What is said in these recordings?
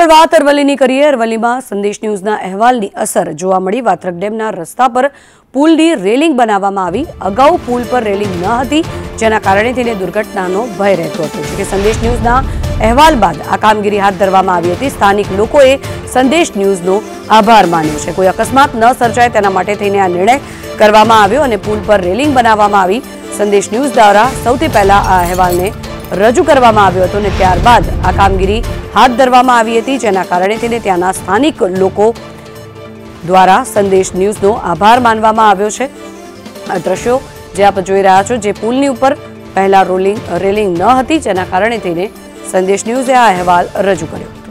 આગળ વાત અરવલ્લીની કરીએ। અરવલ્લીમાં સંદેશ ન્યૂઝના અહેવાલની અસર જોવા મળી। વાત્રક ડેમના રસ્તા પર પુલની રેલિંગ બનાવવામાં આવી। અગાઉ પુલ પર રેલિંગ ન હતી, જેના કારણે તેને દુર્ઘટનાનો ભય રહેતો હતો। જો કે સંદેશ ન્યૂઝના અહેવાલ બાદ આ કામગીરી હાથ ધરવામાં આવી હતી। સ્થાનિક લોકોએ સંદેશ ન્યૂઝનો આભાર માન્યો છે। કોઈ અકસ્માત ન સર્જાય તેના માટે થઈને આ નિર્ણય કરવામાં આવ્યો અને પુલ પર રેલિંગ બનાવવામાં આવી। સંદેશ ન્યૂઝ દ્વારા સૌથી પહેલા આ અહેવાલને રજૂ કરવામાં આવ્યો હતો અને ત્યારબાદ આ કામગીરી હાથ ધરવામાં આવી હતી, જેના કારણે તેને ત્યાંના સ્થાનિક લોકો દ્વારા સંદેશ ન્યૂઝનો આભાર માનવામાં આવ્યો છે। આ દ્રશ્યો જે આપ જોઈ રહ્યા છો, જે પુલની ઉપર પહેલા રેલિંગ ન હતી, જેના કારણે તેને સંદેશ ન્યૂઝે આ અહેવાલ રજૂ કર્યો હતો।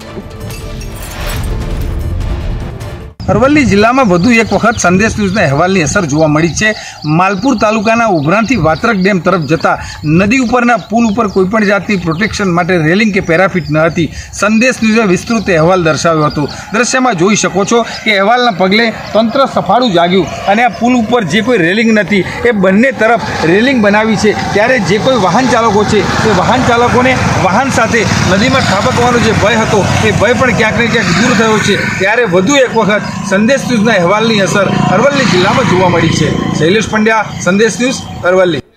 અરવલ્લી જિલ્લામાં વધુ એક વખત સંદેશ ન્યૂઝના અહેવાલની અસર જોવા મળી છે। માલપુર તાલુકાના ઉભરાણથી વાત્રક ડેમ તરફ જતા નદી ઉપરના પુલ ઉપર કોઈપણ જાતની પ્રોટેક્શન માટે રેલિંગ કે પેરાફિટ ન હતી। સંદેશ ન્યૂઝે વિસ્તૃત અહેવાલ દર્શાવ્યો હતો। દ્રશ્યમાં જોઈ શકો છો કે અહેવાલના પગલે તંત્ર સફાળું જાગ્યું અને આ પુલ ઉપર જે કોઈ રેલિંગ નથી એ બંને તરફ રેલિંગ બનાવી છે। ત્યારે જે કોઈ વાહન ચાલકો છે એ વાહન ચાલકોને વાહન સાથે નદીમાં ખાબકવાનો જે ભય હતો એ ભય પણ ક્યાંક ને ક્યાંક દૂર થયો છે। ત્યારે વધુ એક વખત સંદેશ ન્યૂઝના અહેવાલની અસર અરવલ્લી જિલ્લામાં જોવા મળી છે। શૈલેષ પંડ્યા, સંદેશ ન્યૂઝ, અરવલ્લી।